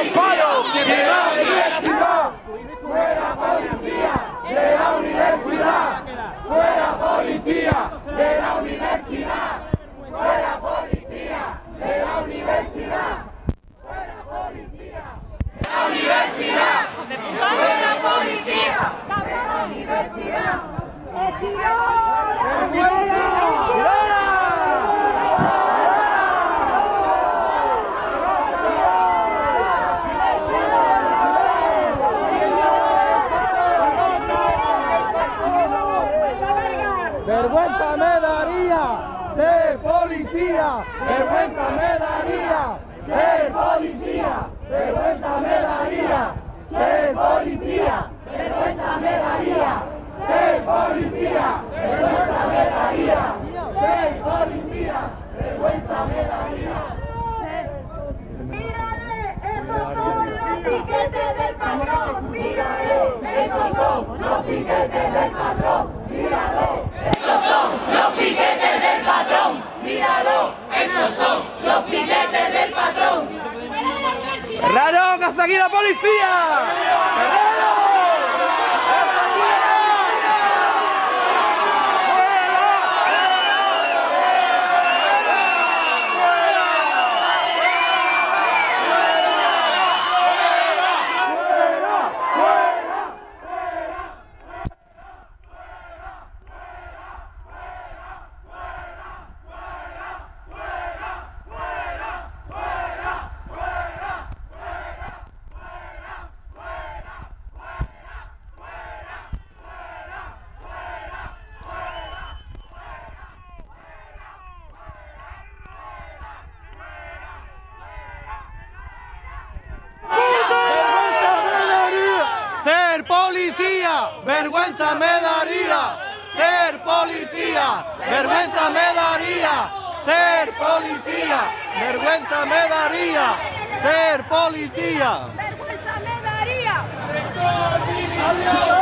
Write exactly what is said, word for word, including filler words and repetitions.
paro de la universidad. Fuera policía de la universidad. Fuera policía de la universidad. Fuera policía de la universidad. Fuera policía de la universidad. Fuera policía de la universidad. Vergüenza me daría ser policía, vergüenza me daría ser policía, vergüenza me daría ser policía, vergüenza me daría ser policía, vergüenza me daría ser policía, vergüenza me daría. Mírale, esos son los piquetes del patrón, mírale, esos son los piquetes del patrón, míralo. Esos son los piquetes del patrón, míralo, esos son los piquetes del patrón. ¡Raro, que hasta aquí la policía! Ser policía, vergüenza me daría. Ser policía, vergüenza me daría. Ser policía, vergüenza me daría. Ser policía. Vergüenza me daría.